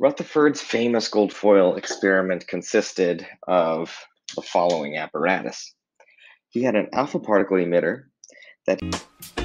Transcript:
Rutherford's famous gold foil experiment consisted of the following apparatus. He had an alpha particle emitter that